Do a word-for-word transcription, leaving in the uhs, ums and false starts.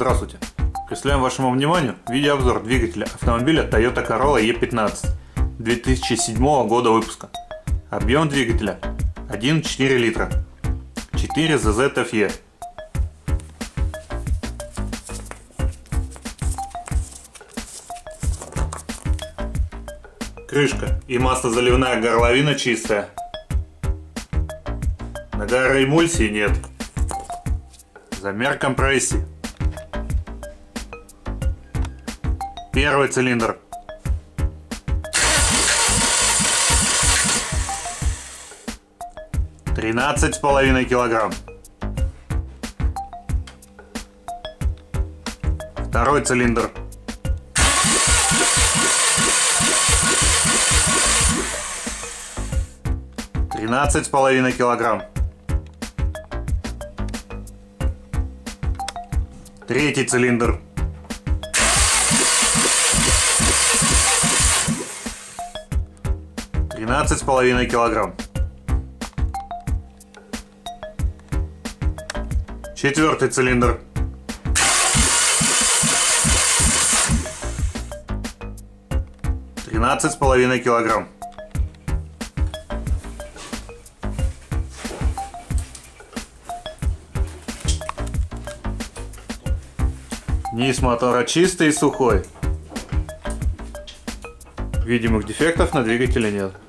Здравствуйте! Представляем вашему вниманию видеообзор двигателя автомобиля Toyota Corolla и пятнадцать две тысячи седьмого года выпуска. Объем двигателя один и четыре литра, четыре зет зет эф и. Крышка и маслозаливная горловина чистая. Нагара эмульсии нет. Замер компрессии. Первый цилиндр. тринадцать с половиной килограмм. Второй цилиндр. тринадцать с половиной килограмм. Третий цилиндр. тринадцать с половиной килограмм. Четвертый цилиндр. тринадцать с половиной килограмм. Низ мотора чистый и сухой. Видимых дефектов на двигателе нет.